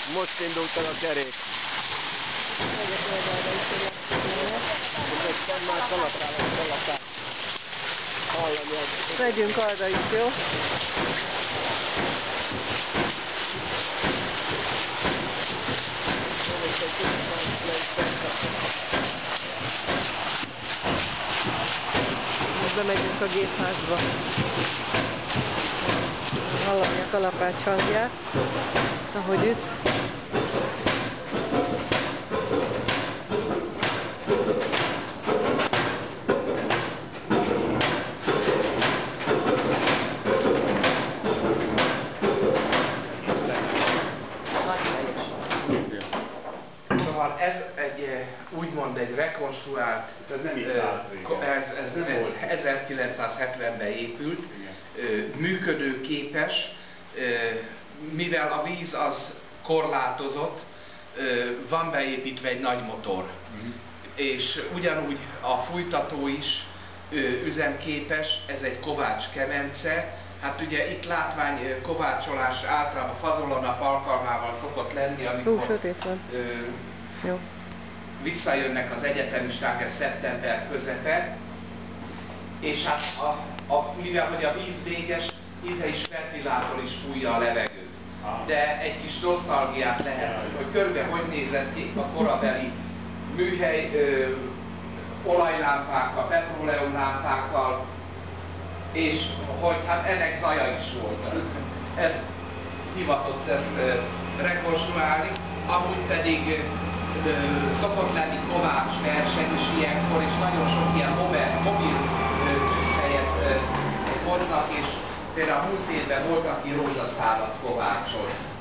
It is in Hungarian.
Most indult el a kerék. Már kalapál. Hallani az. Megyünk arra is, jó? Most bemegyünk a gépházba. Hallani a kalapács hangját, ahogy üt. Szóval ez egy úgymond egy rekonstruált, Ez nem itt állt régen. ez 1970-ben épült, működőképes, mivel a víz az korlátozott, van beépítve egy nagy motor. És ugyanúgy a fújtató is üzemképes, ez egy kovács kemence. Hát ugye itt látvány kovácsolás általában fazolanap alkalmával szokott lenni, amikor Jó. visszajönnek az egyetemisták, ez szeptember közepe, és hát mivel hogy a víz véges, ide is ventilátor is fújja a levegőt. De egy kis nosztalgiát lehet, hogy körülbelül hogy nézett ki a korabeli műhely, olajlámpákkal, petróleumlámpákkal, és hogy hát ennek zaja is volt. Ez hivatott ezt rekonstruálni, amúgy pedig szokott lenni kovács verseny is ilyenkor, és nagyon sok ilyen mobil tűzhelyet hoznak, és például a múlt évben volt, aki rózsaszálat kovácsolt.